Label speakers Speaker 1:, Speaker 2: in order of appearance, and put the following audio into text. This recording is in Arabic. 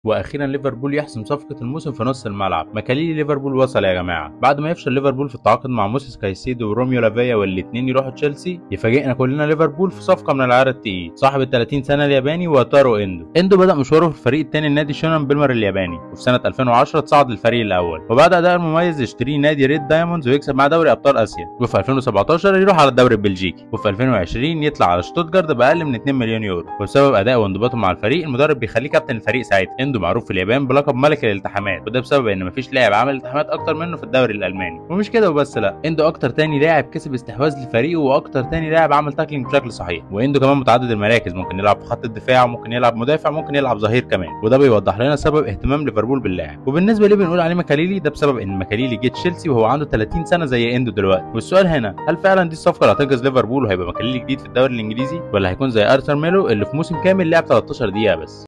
Speaker 1: واخيرا ليفربول يحسم صفقه الموسم في نص الملعب. مكاليلي ليفربول وصل يا جماعه. بعد ما يفشل ليفربول في التعاقد مع موسيس كايسيدو وروميو لافيا والاثنين يروحوا تشيلسي، يفاجئنا كلنا ليفربول في صفقه من العيار التقيل. صاحب ال 30 سنه الياباني واتارو اندو بدا مشواره في الفريق الثاني النادي شونان بيلمر الياباني، وفي سنه 2010 تصعد للفريق الاول، وبعد اداء المميز يشتريه نادي ريد دايموندز ويكسب معاه دوري ابطال اسيا، وفي 2017 يروح على الدوري البلجيكي، وفي 2020 يطلع على شتوتجارت باقل من 2 مليون يورو. وبسبب ادائه وانضباطه مع الفريق، المدرب بيخليه كابتن الفريق ساعتها. اندو معروف في اليابان بلقب ملك الالتحامات، وده بسبب ان مفيش لاعب عمل التحامات اكتر منه في الدوري الالماني. ومش كده وبس، لا، اندو اكتر تاني لاعب كسب استحواذ لفريقه، واكتر تاني لاعب عمل تاكلينج بشكل صحيح. واندو كمان متعدد المراكز، ممكن يلعب في خط الدفاع، ممكن يلعب مدافع، ممكن يلعب ظهير كمان، وده بيوضح لنا سبب اهتمام ليفربول باللاعب. وبالنسبه ليه بنقول عليه مكاليلي، ده بسبب ان مكاليلي جه تشيلسي وهو عنده 30 سنه زي اندو دلوقتي. والسؤال هنا، هل فعلا دي الصفقه اللي هتنقذ ليفربول وهيبقى مكاليلي جديد في الدوري الانجليزي، ولا هيكون زي ارثر ميلو اللي في موسم كامل لعب 13 دقيقه بس؟